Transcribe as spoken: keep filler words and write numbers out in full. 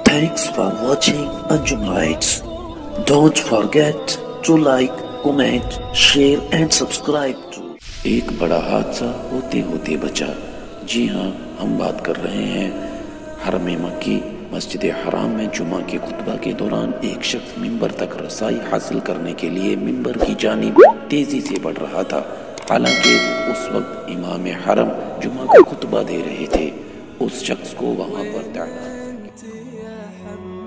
Thanks for watching Anjum Lights. Don't forget to like, comment, share and subscribe to. एक बड़ा हादसा होते होते बचा। जी हाँ, हम बात कर रहे हैं हरम मक्की मस्जिद हराम में जुमा के खुतबा के दौरान एक शख्स मिंबर तक रसाई हासिल करने के लिए मिंबर की जानिब तेजी से बढ़ रहा था। हालांकि उस वक्त इमाम हरम जुमा का खुतबा दे रहे थे। उस शख्स को वहां पर तैनात